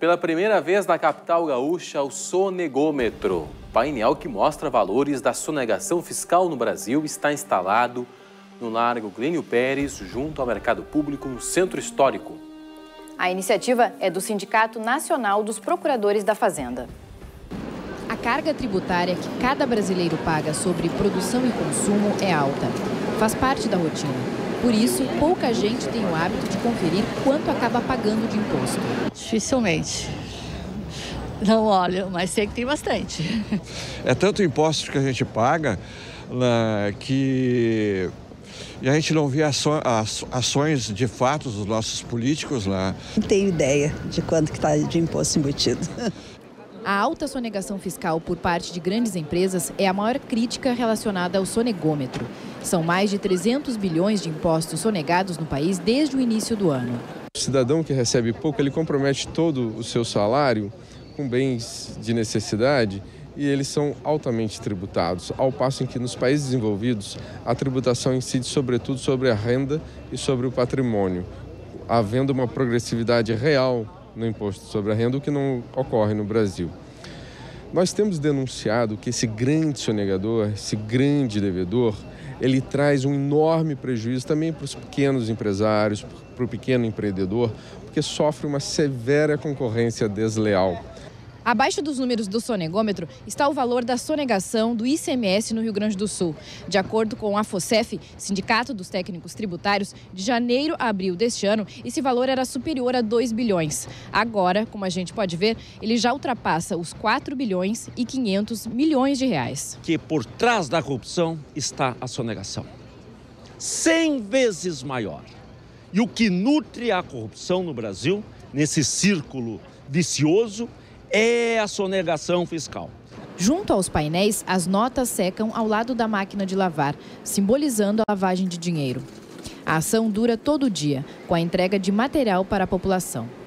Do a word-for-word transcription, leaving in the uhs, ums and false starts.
Pela primeira vez na capital gaúcha, o Sonegômetro. Painel que mostra valores da sonegação fiscal no Brasil está instalado no Largo Glênio Pérez, junto ao Mercado Público, no Centro Histórico. A iniciativa é do Sindicato Nacional dos Procuradores da Fazenda. A carga tributária que cada brasileiro paga sobre produção e consumo é alta. Faz parte da rotina. Por isso, pouca gente tem o hábito de conferir quanto acaba pagando de imposto. Dificilmente. Não olho, mas sei que tem bastante. É tanto imposto que a gente paga né, que e a gente não vê aço, ações de fato dos nossos políticos lá. Não tenho ideia de quanto que está de imposto embutido. A alta sonegação fiscal por parte de grandes empresas é a maior crítica relacionada ao sonegômetro. São mais de trezentos bilhões de impostos sonegados no país desde o início do ano. O cidadão que recebe pouco, ele compromete todo o seu salário com bens de necessidade e eles são altamente tributados, ao passo em que nos países desenvolvidos a tributação incide sobretudo sobre a renda e sobre o patrimônio, havendo uma progressividade real no imposto sobre a renda, o que não ocorre no Brasil. Nós temos denunciado que esse grande sonegador, esse grande devedor, ele traz um enorme prejuízo também para os pequenos empresários, para o pequeno empreendedor, porque sofre uma severa concorrência desleal. Abaixo dos números do sonegômetro está o valor da sonegação do I C M S no Rio Grande do Sul. De acordo com a FOSEF, Sindicato dos Técnicos Tributários, de janeiro a abril deste ano, esse valor era superior a dois bilhões. Agora, como a gente pode ver, ele já ultrapassa os quatro bilhões e quinhentos milhões de reais. Que por trás da corrupção está a sonegação. cem vezes maior. E o que nutre a corrupção no Brasil, nesse círculo vicioso, é a sonegação fiscal. Junto aos painéis, as notas secam ao lado da máquina de lavar, simbolizando a lavagem de dinheiro. A ação dura todo dia, com a entrega de material para a população.